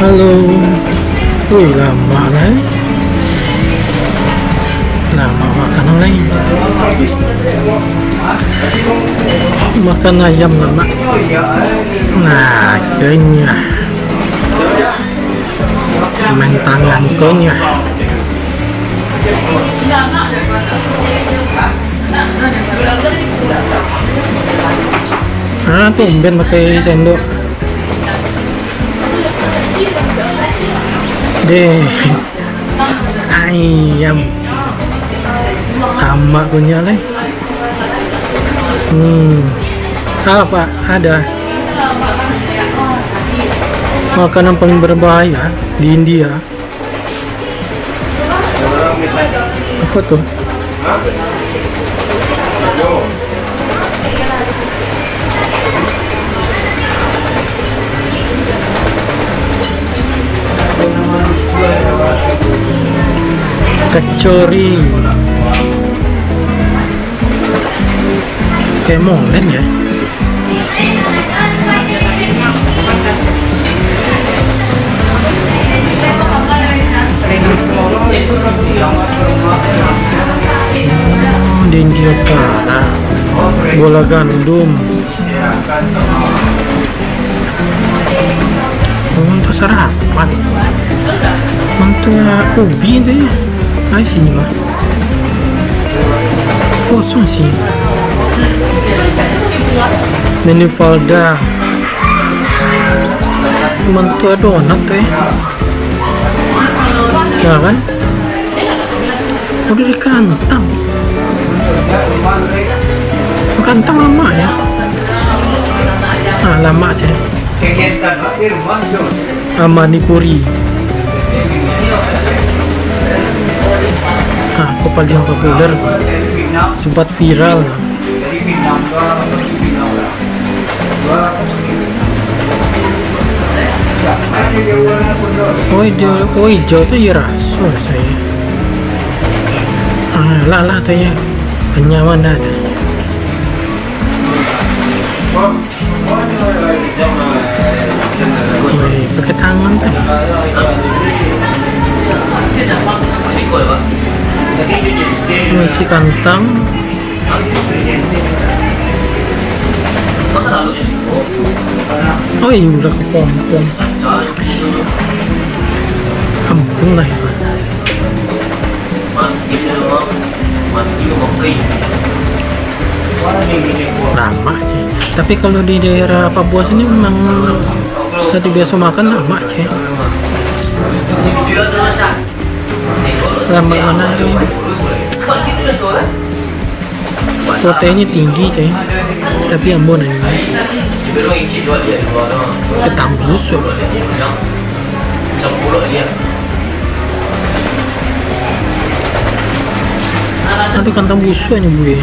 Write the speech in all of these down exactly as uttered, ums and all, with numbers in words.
Halo. Wih, lama lah. Lama makan lain. Makan ayam lama. Nah, kenyah. Main tangan kenyah. Ah, tumben pakai sendok. Deh, ayam sama punya leh. Hmm, apa ada makanan paling berbahaya di India? Apa tuh? Kecori kayak molen ya. Oh, di India Utara bola gandum. Oh, untuk sarapan mantua ubi itu ya. Ay, sini mah kosong sih. Menu Valda mantua donat tuh ya. Ya kan udah di kantang kantang lama ya. Ah, lama sih. Amanipuri. Nah, aku paling populer, sempat viral. Oh, hijau, oh hijau tuh ya rasul saya. Ah, lah lah tuh ya, kenyaman ada. Wih, pakai tangan saya. Isi kantang. Oh iya, udah kepompong. Kampung lah ya. Lama sih. Tapi kalau di daerah Papua sini memang tadi biasa makan lama sih. Lama mana ini? Proteinnya tinggi cuy, tapi ambon ini ketang susu. Tapi kantang busuk aja bu ya.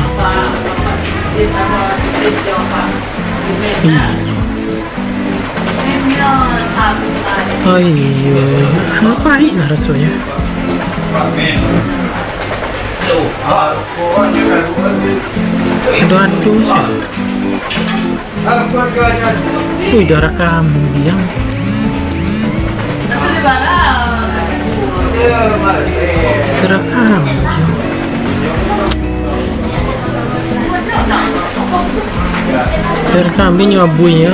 Iya. Oh iya, apa ini rasanya? Aduh-aduh sih. Wih, darah kambing. Darah kambing. Darah kambing nyabunya.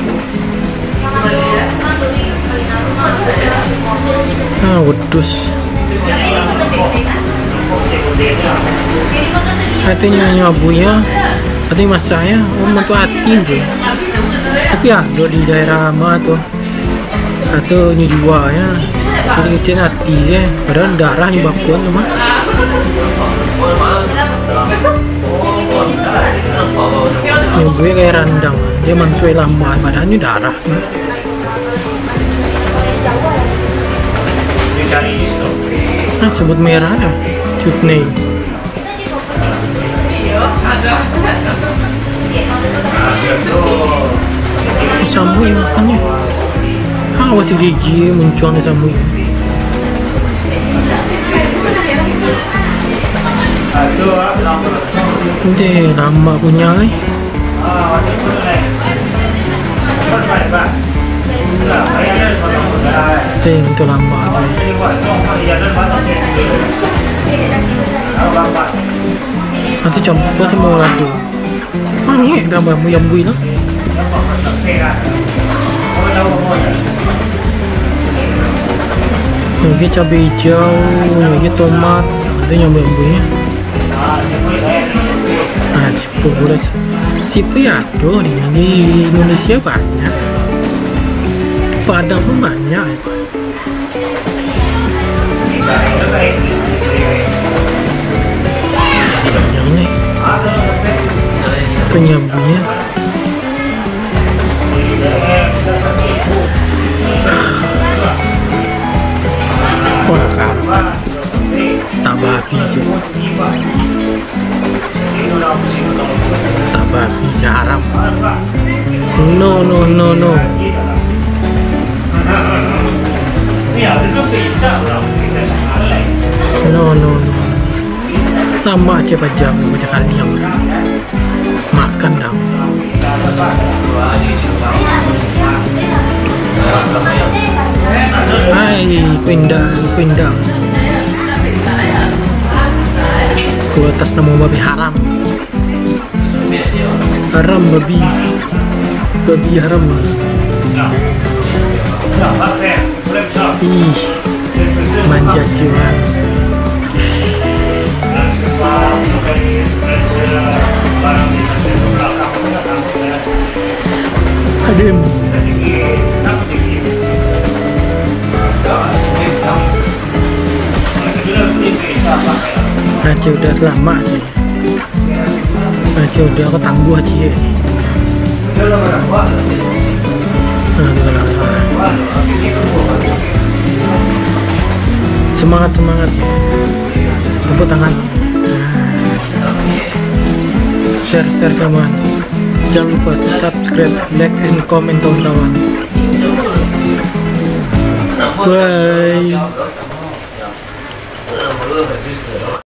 Ah, wedus. Hatinya nyabunya, hati mas saya, oh mantu hati bro. Tapi ada di daerah mana tuh, atau nyujua ya, jadi kecil hati sih, padahal darahnya bakuan tuh mah. Nyabunya kayak randang, dia mantu lama, badannya darah. Nah, sebut merah ya, chutney. Samui makannya. Ah, masih gigi muncul nih samui. Ini lama punya nih. Ting itu lama tuh. Nanti coba sama ladu. Mangi tambah muyam bui lah. Ini cabai hijau, ini tomat, itu nyoba bumbunya. Nah, sipu boleh sipu ya, aduh di, di Indonesia banyak. Padang pun banyak. Banyak nih. Kenyambunya. Wah, kapan? Tak babi je. Tak babi je, haram. No, no, no, no. No, no, no. Sama aja pajam macam kalian. Makan dah. Hai, pindang, pindang. Ku atas nama babi haram. Haram babi. Babi haram. Ih, manja jiwa. Adem. Raja udah lama sih. Raja udah aku tangguh aja ya. Semangat semangat. Tepuk tangan. Share share kawan. Jangan lupa subscribe, like, and comment kawan-kawan. Bye.